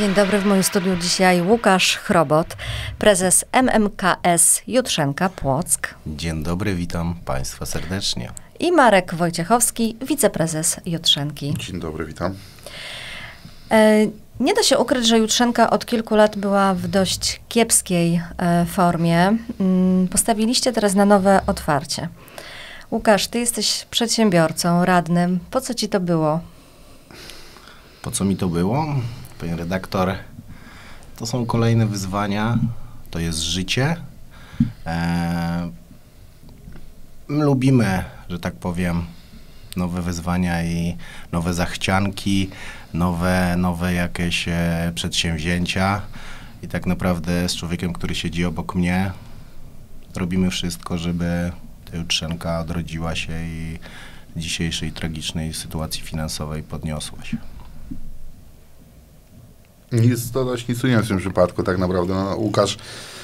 Dzień dobry, w moim studiu dzisiaj Łukasz Chrobot, prezes MMKS Jutrzenka Płock. Dzień dobry, witam Państwa serdecznie. I Marek Wojciechowski, wiceprezes Jutrzenki. Dzień dobry, witam. Nie da się ukryć, że Jutrzenka od kilku lat była w dość kiepskiej formie. Postawiliście teraz na nowe otwarcie. Łukasz, ty jesteś przedsiębiorcą, radnym. Po co ci to było? Po co mi to było? Panie redaktor, to są kolejne wyzwania, to jest życie. Lubimy, że tak powiem, nowe wyzwania i nowe zachcianki, nowe jakieś przedsięwzięcia. I tak naprawdę z człowiekiem, który siedzi obok mnie, robimy wszystko, żeby ta Jutrzenka odrodziła się i dzisiejszej tragicznej sytuacji finansowej podniosła się. Nic dodać, nic ująć w tym przypadku tak naprawdę. No, Łukasz,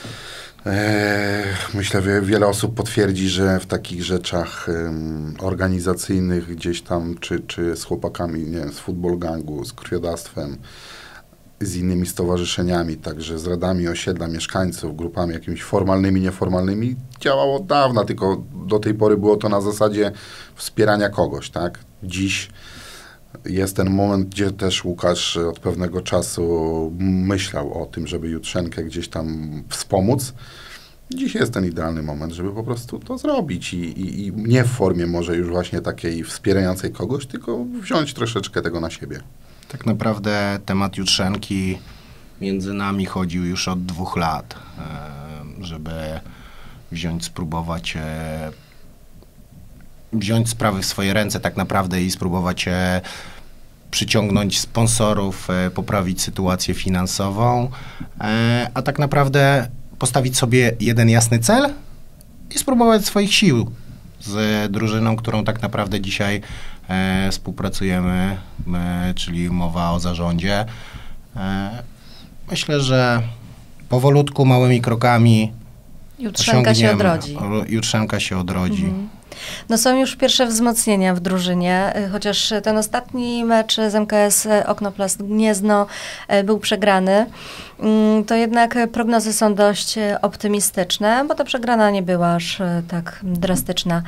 myślę, że wiele osób potwierdzi, że w takich rzeczach organizacyjnych gdzieś tam, czy z chłopakami, nie wiem, z Football Gangu, z krwiodawstwem, z innymi stowarzyszeniami, także z radami osiedla, mieszkańców, grupami jakimiś formalnymi, nieformalnymi, działało od dawna, tylko do tej pory było to na zasadzie wspierania kogoś, tak? Dziś jest ten moment, gdzie też Łukasz od pewnego czasu myślał o tym, żeby Jutrzenkę gdzieś tam wspomóc. Dziś jest ten idealny moment, żeby po prostu to zrobić i nie w formie może już właśnie takiej wspierającej kogoś, tylko wziąć troszeczkę tego na siebie. Tak naprawdę temat Jutrzenki między nami chodził już od 2 lat, żeby spróbować wziąć sprawy w swoje ręce tak naprawdę i spróbować przyciągnąć sponsorów, poprawić sytuację finansową, a tak naprawdę postawić sobie jeden jasny cel i spróbować swoich sił z drużyną, którą tak naprawdę dzisiaj współpracujemy, czyli mowa o zarządzie. Myślę, że powolutku, małymi krokami Jutrzenka się odrodzi. Jutrzenka się odrodzi. Mhm. No są już pierwsze wzmocnienia w drużynie, chociaż ten ostatni mecz z MKS Oknoplast Gniezno był przegrany, to jednak prognozy są dość optymistyczne, bo ta przegrana nie była aż tak drastyczna.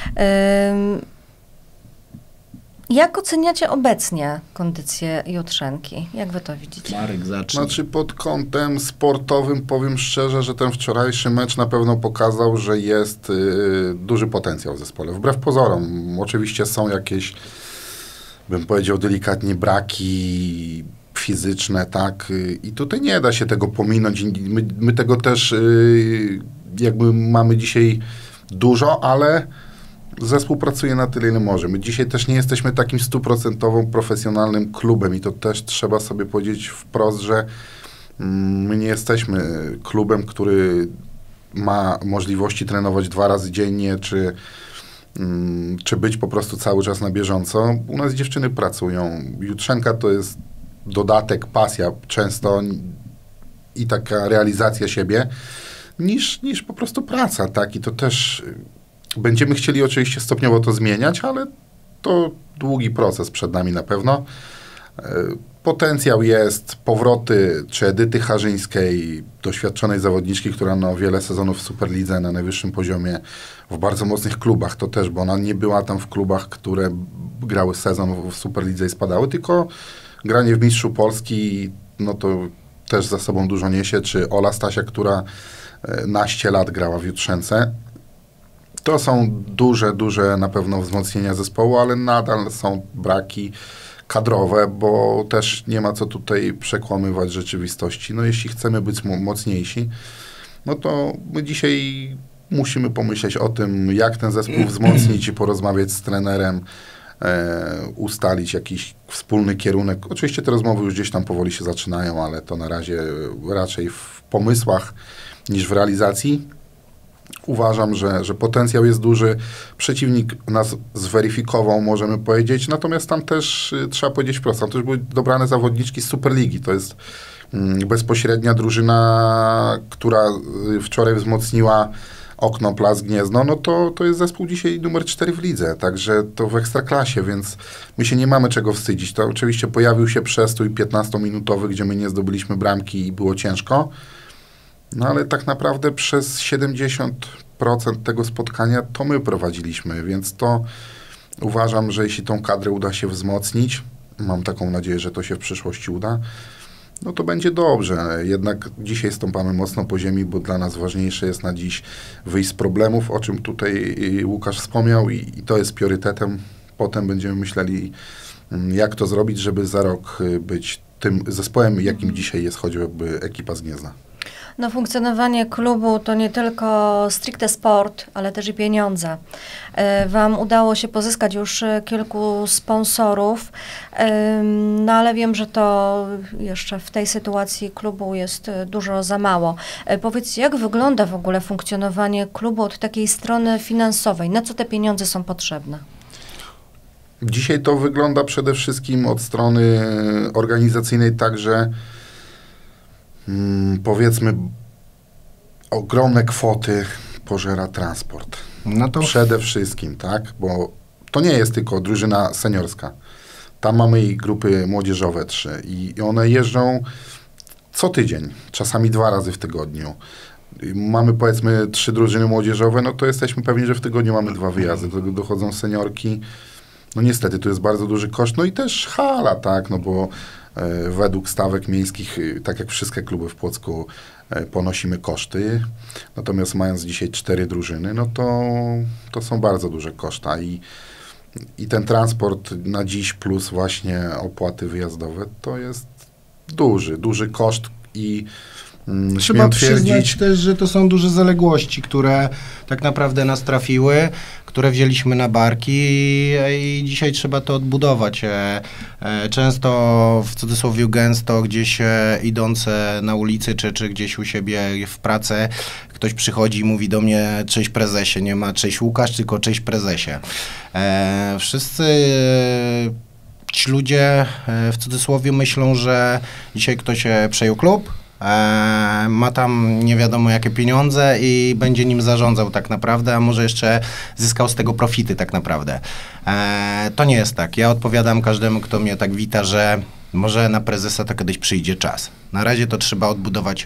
Jak oceniacie obecnie kondycję Jutrzenki? Jak wy to widzicie? Marek, zacznij. Znaczy pod kątem sportowym powiem szczerze, że ten wczorajszy mecz na pewno pokazał, że jest duży potencjał w zespole. Wbrew pozorom, oczywiście są jakieś, bym powiedział delikatnie, braki fizyczne, tak? I tutaj nie da się tego pominąć. My tego też jakby mamy dzisiaj dużo, ale zespół pracuje na tyle, ile może. My dzisiaj też nie jesteśmy takim 100% profesjonalnym klubem i to też trzeba sobie powiedzieć wprost, że my nie jesteśmy klubem, który ma możliwości trenować 2 razy dziennie, czy być po prostu cały czas na bieżąco. U nas dziewczyny pracują. Jutrzenka to jest dodatek, pasja często i taka realizacja siebie, niż po prostu praca, tak? I to też będziemy chcieli oczywiście stopniowo to zmieniać, ale to długi proces przed nami na pewno. Potencjał jest, powroty czy Edyty Harzyńskiej, doświadczonej zawodniczki, która no wiele sezonów w Superlidze na najwyższym poziomie, w bardzo mocnych klubach, to też, bo ona nie była tam w klubach, które grały sezon w Superlidze i spadały, tylko granie w Mistrzu Polski, no to też za sobą dużo niesie, czy Ola Stasia, która naście lat grała w Jutrzence. To są duże na pewno wzmocnienia zespołu, ale nadal są braki kadrowe, bo też nie ma co tutaj przekłamywać rzeczywistości. No jeśli chcemy być mocniejsi, no to my dzisiaj musimy pomyśleć o tym, jak ten zespół wzmocnić i porozmawiać z trenerem, ustalić jakiś wspólny kierunek. Oczywiście te rozmowy już gdzieś tam powoli się zaczynają, ale to na razie raczej w pomysłach niż w realizacji. Uważam, że potencjał jest duży. Przeciwnik nas zweryfikował, możemy powiedzieć. Natomiast tam też trzeba powiedzieć wprost, tam też były dobrane zawodniczki z Superligi. To jest bezpośrednia drużyna, która wczoraj wzmocniła Oknoplas Gniezno, no to jest zespół dzisiaj numer 4 w lidze, także to w Ekstraklasie, więc my się nie mamy czego wstydzić. To oczywiście pojawił się przestój 15-minutowy, gdzie my nie zdobyliśmy bramki i było ciężko, no ale tak naprawdę przez 70% tego spotkania to my prowadziliśmy, więc to uważam, że jeśli tą kadrę uda się wzmocnić, mam taką nadzieję, że to się w przyszłości uda, no to będzie dobrze. Jednak dzisiaj stąpamy mocno po ziemi, bo dla nas ważniejsze jest na dziś wyjść z problemów, o czym tutaj Łukasz wspomniał i to jest priorytetem. Potem będziemy myśleli, jak to zrobić, żeby za rok być tym zespołem, jakim dzisiaj jest choćby ekipa z Gniezna. No, funkcjonowanie klubu to nie tylko stricte sport, ale też i pieniądze. Wam udało się pozyskać już kilku sponsorów, no ale wiem, że to jeszcze w tej sytuacji klubu jest dużo za mało. Powiedzcie, jak wygląda w ogóle funkcjonowanie klubu od takiej strony finansowej? Na co te pieniądze są potrzebne? Dzisiaj to wygląda przede wszystkim od strony organizacyjnej tak, że powiedzmy ogromne kwoty pożera transport. No to Przede wszystkim, tak? Bo to nie jest tylko drużyna seniorska. Tam mamy i grupy młodzieżowe 3 i one jeżdżą co tydzień, czasami 2 razy w tygodniu. Mamy powiedzmy 3 drużyny młodzieżowe, no to jesteśmy pewni, że w tygodniu mamy 2 wyjazdy. Do tego dochodzą seniorki. No niestety, tu jest bardzo duży koszt. No i też hala, tak? No bo według stawek miejskich, tak jak wszystkie kluby w Płocku, ponosimy koszty. Natomiast mając dzisiaj 4 drużyny, no to są bardzo duże koszta. I ten transport na dziś plus właśnie opłaty wyjazdowe, to jest duży koszt i trzeba przyznać też, że to są duże zaległości, które tak naprawdę nas trafiły, które wzięliśmy na barki i dzisiaj trzeba to odbudować. Często, w cudzysłowie gęsto, gdzieś idące na ulicy, czy gdzieś u siebie w pracy, ktoś przychodzi i mówi do mnie: cześć prezesie, nie ma cześć Łukasz, tylko cześć prezesie. Wszyscy ci ludzie w cudzysłowie myślą, że dzisiaj ktoś przejął klub, ma tam nie wiadomo jakie pieniądze i będzie nim zarządzał tak naprawdę, a może jeszcze zyskał z tego profity tak naprawdę. To nie jest tak. Ja odpowiadam każdemu, kto mnie tak wita, że może na prezesa to kiedyś przyjdzie czas. Na razie to trzeba odbudować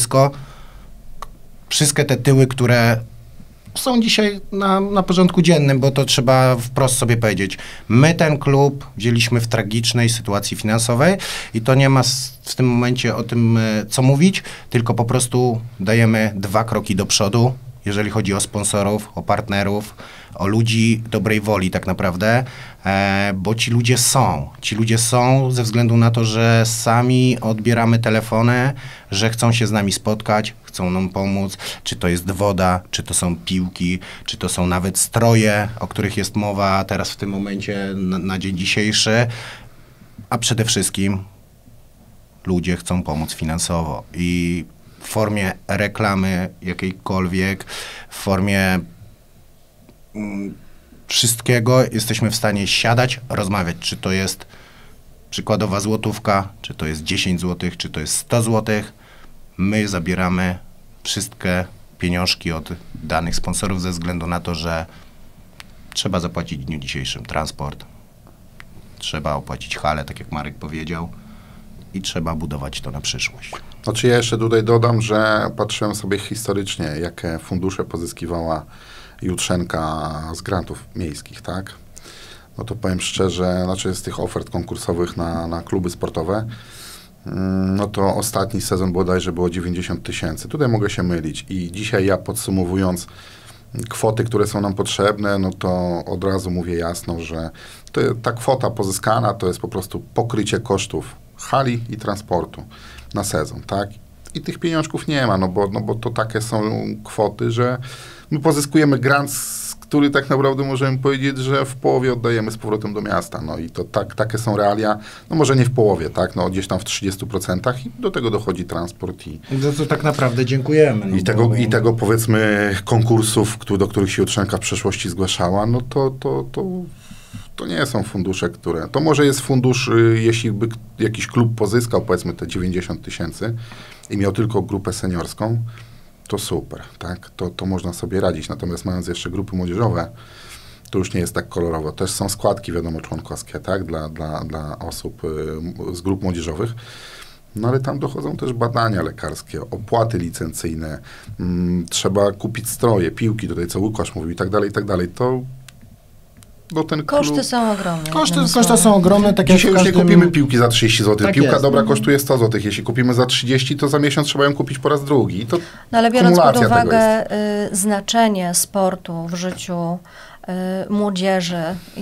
wszystkie te tyły, które są dzisiaj na porządku dziennym, bo to trzeba wprost sobie powiedzieć. My ten klub wzięliśmy w tragicznej sytuacji finansowej i to nie ma w tym momencie o tym co mówić, tylko po prostu dajemy 2 kroki do przodu, jeżeli chodzi o sponsorów, o partnerów, o ludzi dobrej woli tak naprawdę, bo ci ludzie są ze względu na to, że sami odbieramy telefony, że chcą się z nami spotkać, chcą nam pomóc, czy to jest woda, czy to są piłki, czy to są nawet stroje, o których jest mowa teraz w tym momencie na dzień dzisiejszy, a przede wszystkim ludzie chcą pomóc finansowo i w formie reklamy jakiejkolwiek, w formie wszystkiego jesteśmy w stanie siadać, rozmawiać, czy to jest przykładowa złotówka, czy to jest 10 zł, czy to jest 100 zł. My zabieramy wszystkie pieniążki od danych sponsorów ze względu na to, że trzeba zapłacić w dniu dzisiejszym transport, trzeba opłacić halę, tak jak Marek powiedział, i trzeba budować to na przyszłość. Znaczy ja jeszcze tutaj dodam, że patrzyłem sobie historycznie, jakie fundusze pozyskiwała Jutrzenka z grantów miejskich, tak? No to powiem szczerze, znaczy z tych ofert konkursowych na kluby sportowe, no to ostatni sezon bodajże było 90 000. Tutaj mogę się mylić i dzisiaj ja podsumowując kwoty, które są nam potrzebne, no to od razu mówię jasno, że ta kwota pozyskana to jest po prostu pokrycie kosztów hali i transportu na sezon, tak? I tych pieniążków nie ma, no bo to takie są kwoty, że my pozyskujemy grant, który tak naprawdę możemy powiedzieć, że w połowie oddajemy z powrotem do miasta, no i to takie są realia, no może nie w połowie, tak, no gdzieś tam w 30% i do tego dochodzi transport i... Za co tak naprawdę dziękujemy. No I tego powiedzmy konkursów, do których się Jutrzenka w przeszłości zgłaszała, no to nie są fundusze, które... To może jest fundusz, jeśli by jakiś klub pozyskał, powiedzmy, te 90 000 i miał tylko grupę seniorską, to super, tak? To można sobie radzić. Natomiast mając jeszcze grupy młodzieżowe, to już nie jest tak kolorowo. Też są składki, wiadomo, członkowskie, tak? Dla osób z grup młodzieżowych. No ale tam dochodzą też badania lekarskie, opłaty licencyjne, trzeba kupić stroje, piłki, tutaj co Łukasz mówił i tak dalej, to ten Koszty klub... są ogromne. Koszty są ogromne, tak jak Dzisiaj już nie kupimy piłki za 30 zł. Tak Piłka jest. dobra kosztuje 100 zł. Jeśli kupimy za 30, to za miesiąc trzeba ją kupić po raz drugi. I to No ale biorąc pod kumulacja tego uwagę znaczenie sportu w życiu młodzieży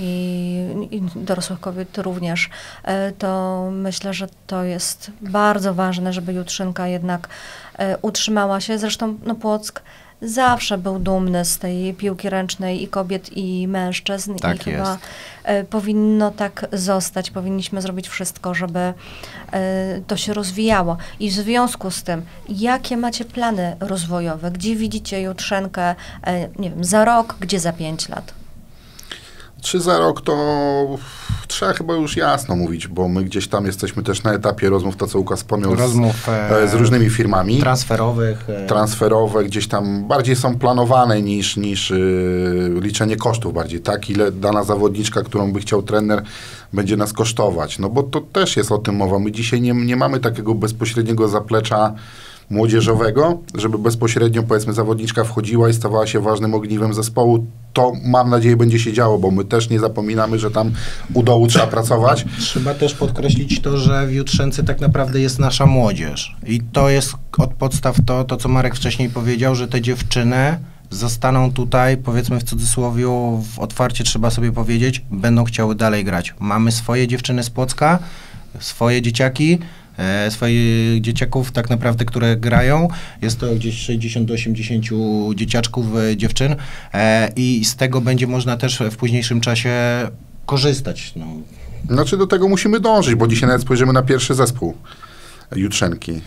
i dorosłych kobiet również, to myślę, że to jest bardzo ważne, żeby Jutrzynka jednak utrzymała się. Zresztą Płock zawsze był dumny z tej piłki ręcznej i kobiet, i mężczyzn. Tak i chyba powinno tak zostać. Powinniśmy zrobić wszystko, żeby to się rozwijało. I w związku z tym, jakie macie plany rozwojowe? Gdzie widzicie Jutrzenkę, nie wiem, za rok, gdzie za 5 lat? Czy za rok to trzeba chyba już jasno mówić, bo my gdzieś tam jesteśmy też na etapie rozmów, to co Łukasz wspomniał, z różnymi firmami. Transferowe gdzieś tam bardziej są planowane niż liczenie kosztów bardziej, tak? Ile dana zawodniczka, którą by chciał trener, będzie nas kosztować. No bo to też jest o tym mowa. My dzisiaj nie mamy takiego bezpośredniego zaplecza młodzieżowego, żeby bezpośrednio, powiedzmy, zawodniczka wchodziła i stawała się ważnym ogniwem zespołu. To, mam nadzieję, będzie się działo, bo my też nie zapominamy, że tam u dołu trzeba pracować. Trzeba też podkreślić to, że w Jutrzence tak naprawdę jest nasza młodzież. I to jest od podstaw to, co Marek wcześniej powiedział, że te dziewczyny zostaną tutaj, powiedzmy w cudzysłowie, otwarcie trzeba sobie powiedzieć, będą chciały dalej grać. Mamy swoje dziewczyny z Płocka, swoje dzieciaki, swoich dzieciaków tak naprawdę, które grają. Jest to gdzieś 60 do 80 dzieciaczków, dziewczyn i z tego będzie można też w późniejszym czasie korzystać. No. Znaczy do tego musimy dążyć, bo dzisiaj nawet spojrzymy na pierwszy zespół Jutrzenki.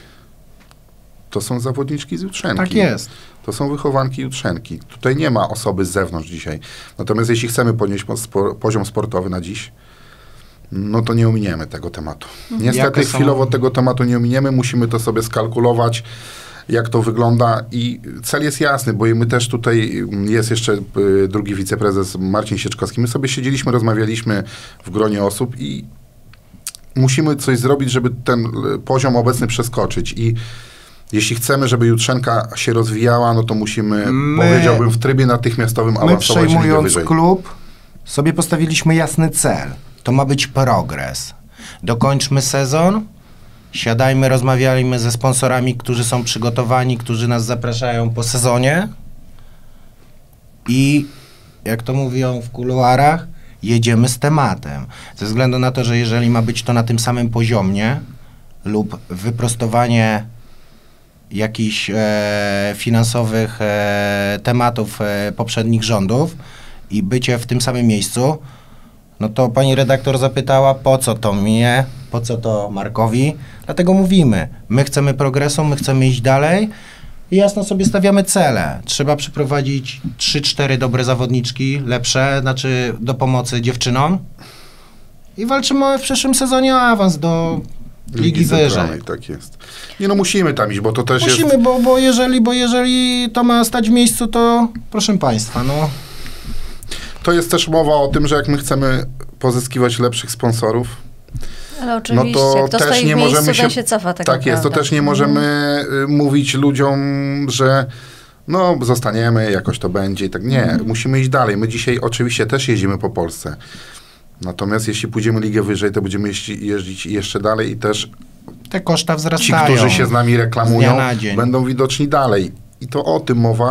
To są zawodniczki z Jutrzenki. Tak jest. To są wychowanki Jutrzenki. Tutaj nie ma osoby z zewnątrz dzisiaj. Natomiast jeśli chcemy podnieść poziom sportowy na dziś, no to nie ominiemy tego tematu. Niestety chwilowo tego tematu nie ominiemy, musimy to sobie skalkulować, jak to wygląda i cel jest jasny, bo my też tutaj, jest jeszcze drugi wiceprezes Marcin Sieczkowski, my sobie siedzieliśmy, rozmawialiśmy w gronie osób i musimy coś zrobić, żeby ten poziom obecny przeskoczyć i jeśli chcemy, żeby Jutrzenka się rozwijała, no to musimy, powiedziałbym, w trybie natychmiastowym awansować ligę przejmując wyżej. klub, sobie postawiliśmy jasny cel. To ma być progres. Dokończmy sezon, siadajmy, rozmawiajmy ze sponsorami, którzy są przygotowani, którzy nas zapraszają po sezonie i, jak to mówią w kuluarach, jedziemy z tematem. Ze względu na to, że jeżeli ma być to na tym samym poziomie lub wyprostowanie jakichś finansowych tematów poprzednich rządów i bycie w tym samym miejscu, no to pani redaktor zapytała, po co to mnie, po co to Markowi. Dlatego mówimy, my chcemy progresu, my chcemy iść dalej i jasno sobie stawiamy cele. Trzeba przyprowadzić 3-4 dobre zawodniczki, lepsze, znaczy do pomocy dziewczynom i walczymy w przyszłym sezonie o awans do ligi wyżej. Tak jest. Nie no, musimy tam iść, bo to też jest... Musimy, bo jeżeli to ma stać w miejscu, to proszę państwa, no... To jest też mowa o tym, że jak my chcemy pozyskiwać lepszych sponsorów, ale oczywiście, no to kto też stoi nie w miejscu, możemy ten się cofa tak Tak jest, to też nie możemy mówić ludziom, że no zostaniemy, jakoś to będzie i tak. Nie, musimy iść dalej. My dzisiaj oczywiście też jeździmy po Polsce. Natomiast jeśli pójdziemy ligę wyżej, to będziemy jeździć jeszcze dalej i też te koszta ci, wzrastają. którzy się z nami reklamują, z dnia na dzień. będą widoczni dalej. I to o tym mowa.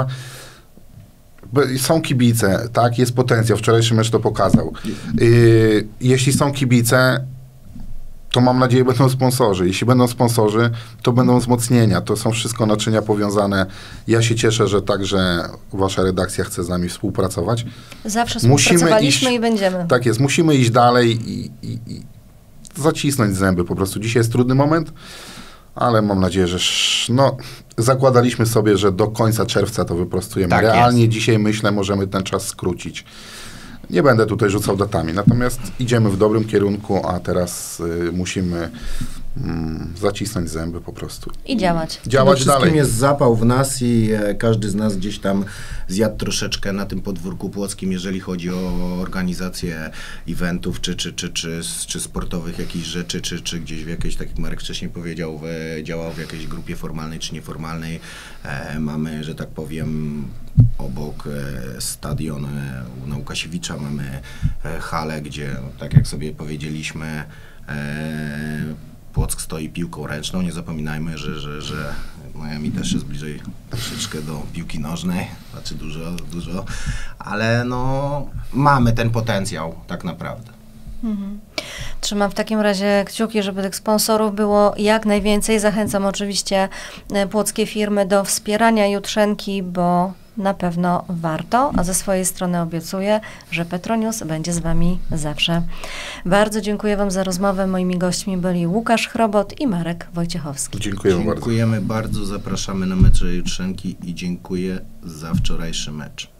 Są kibice, tak, jest potencjał, wczorajszy mecz to pokazał. Jeśli są kibice, to mam nadzieję będą sponsorzy. Jeśli będą sponsorzy, to będą wzmocnienia. To są wszystko naczynia powiązane. Ja się cieszę, że także wasza redakcja chce z nami współpracować. Zawsze współpracowaliśmy i będziemy. Tak jest, musimy iść dalej i zacisnąć zęby po prostu. Dzisiaj jest trudny moment, ale mam nadzieję, że zakładaliśmy sobie, że do końca czerwca to wyprostujemy. Tak Realnie jest. dzisiaj, myślę, możemy ten czas skrócić. Nie będę tutaj rzucał datami, natomiast idziemy w dobrym kierunku, a teraz musimy zacisnąć zęby po prostu. I działać. Działać Przede wszystkim dalej. jest zapał w nas i każdy z nas gdzieś tam zjadł troszeczkę na tym podwórku płockim, jeżeli chodzi o organizację eventów, czy sportowych jakichś rzeczy, czy gdzieś w jakiejś, tak jak Marek wcześniej powiedział, działał w jakiejś grupie formalnej czy nieformalnej. Mamy, że tak powiem, obok stadion u Łukasiewicza mamy halę, gdzie, tak jak sobie powiedzieliśmy, Płock stoi piłką ręczną. Nie zapominajmy, że Miami też jest bliżej troszeczkę do piłki nożnej, znaczy dużo, ale no mamy ten potencjał tak naprawdę. Trzymam w takim razie kciuki, żeby tych sponsorów było jak najwięcej. Zachęcam oczywiście płockie firmy do wspierania Jutrzenki, bo na pewno warto, a ze swojej strony obiecuję, że Petronius będzie z Wami zawsze. Bardzo dziękuję Wam za rozmowę. Moimi gośćmi byli Łukasz Chrobot i Marek Wojciechowski. Dziękujemy bardzo. Dziękujemy bardzo, zapraszamy na mecze Jutrzenki i dziękuję za wczorajszy mecz.